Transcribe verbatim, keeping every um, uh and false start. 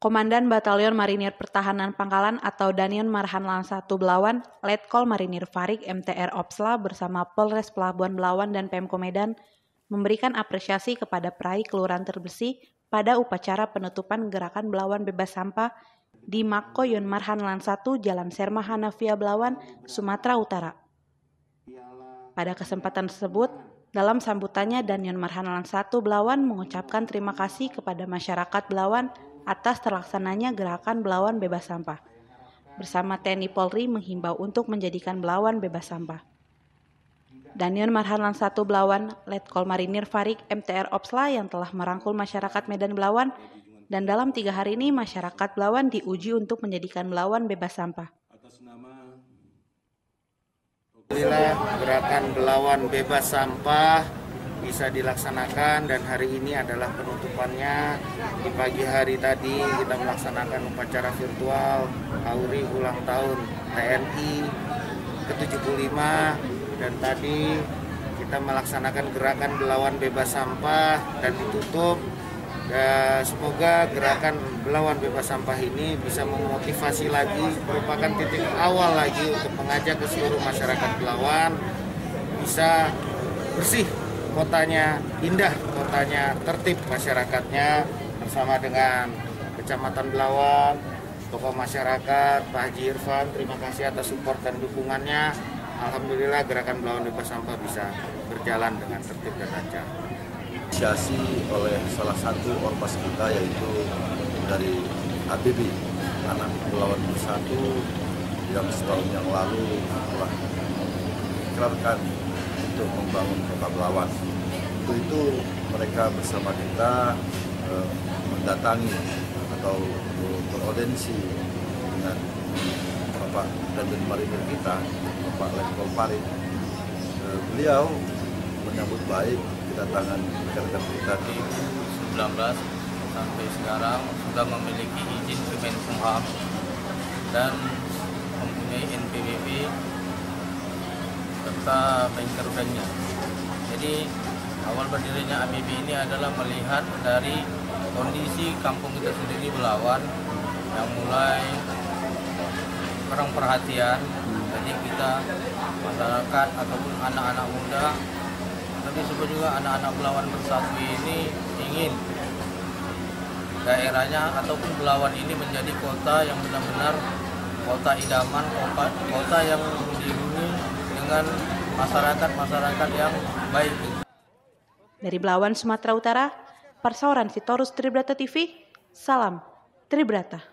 Komandan Batalion Marinir Pertahanan Pangkalan atau Danyon Marhanlan satu Belawan, Letkol Marinir Farik M T R Opsla bersama Polres Pelabuhan Belawan dan Pemko Medan memberikan apresiasi kepada peraih Kelurahan Terbersih pada upacara penutupan Gerakan Belawan Bebas Sampah di Mako Yon Marhanlan satu Jalan Serma Hanafia Belawan, Sumatera Utara. Pada kesempatan tersebut, dalam sambutannya Danyon Marhanlan satu Belawan mengucapkan terima kasih kepada masyarakat Belawan atas terlaksananya Gerakan Belawan Bebas Sampah. Bersama T N I Polri menghimbau untuk menjadikan Belawan bebas sampah. Danyon Marhanlan satu Belawan, Letkol Marinir Farik M T R Opsla yang telah merangkul masyarakat Medan Belawan, dan dalam tiga hari ini masyarakat Belawan diuji untuk menjadikan Belawan bebas sampah. Alhamdulillah Gerakan Belawan Bebas Sampah bisa dilaksanakan dan hari ini adalah penutupannya. Di pagi hari tadi kita melaksanakan upacara virtual Auri ulang tahun T N I ke tujuh puluh lima dan tadi kita melaksanakan Gerakan Belawan Bebas Sampah dan ditutup. Dan semoga Gerakan Belawan Bebas Sampah ini bisa memotivasi lagi, merupakan titik awal lagi untuk mengajak ke seluruh masyarakat Belawan bisa bersih, kotanya indah, kotanya tertib, masyarakatnya bersama dengan Kecamatan Belawan, tokoh masyarakat, Pak Haji Irfan, terima kasih atas support dan dukungannya. Alhamdulillah Gerakan Belawan Bebas Sampah bisa berjalan dengan tertib dan lancar. Inisiasi oleh salah satu ormas kita yaitu dari A B B, Anak Belawan Bersatu, yang setahun yang lalu telah mengikrarkan untuk membangun kota Belawan. Untuk itu mereka bersama kita eh, mendatangi atau beraudensi dengan Bapak Danyon Marinir kita, Bapak Letkol Farik. Eh, beliau menyambut baik kedatangan rekan-rekan kita di dua ribu sembilan belas sampai sekarang sudah memiliki izin Kemenkumham dan mempunyai N P W P serta bengkel-bengkelnya. Jadi awal berdirinya A B B ini adalah melihat dari kondisi kampung kita sendiri Belawan yang mulai kurang perhatian. Jadi kita masyarakat ataupun anak-anak muda, tapi sebab juga anak-anak Belawan Bersatu ini ingin daerahnya ataupun Belawan ini menjadi kota yang benar-benar kota idaman, kota, kota yang dihuni dengan masyarakat-masyarakat yang baik. Dari Belawan, Sumatera Utara, Parsauran Sitorus Tribrata T V, salam Tribrata.